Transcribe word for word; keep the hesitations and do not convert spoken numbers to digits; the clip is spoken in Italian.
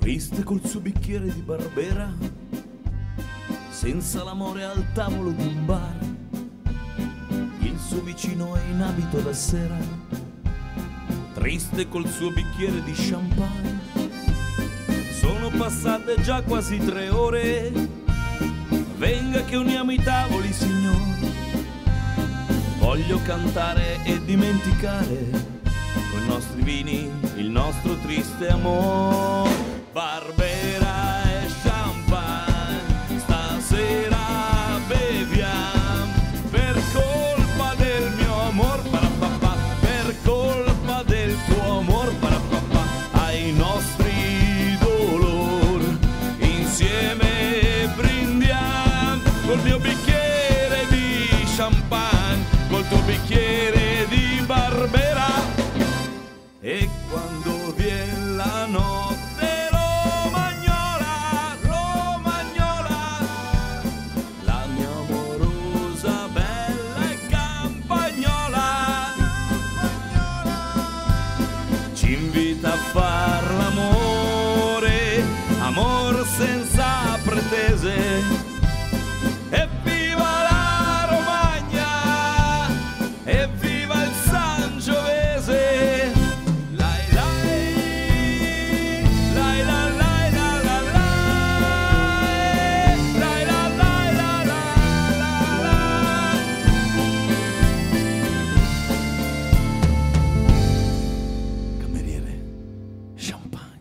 triste col suo bicchiere di Barbera, senza l'amore al tavolo di un bar. Il suo vicino è in abito da sera, triste col suo bicchiere di champagne. Sono passate già quasi tre ore, venga che uniamo i tavoli, signore. Voglio cantare e dimenticare con i nostri vini il nostro triste amore. Barbera e champagne, stasera beviamo per colpa del mio amor, parapapà, per colpa del tuo amor, parapapà, ai nostri dolor insieme brindiamo col mio bicchiere di champagne, col tuo bicchiere di Barbera. E quando viene la notte romagnola, romagnola, la mia amorosa bella e campagnola ci invita a far l'amore, amor senza pretese. Evviva la Romagna, evviva il Sangiovese. Lai lai, lai la lai la la lai, lai la lai la la la la. Cameriere, champagne.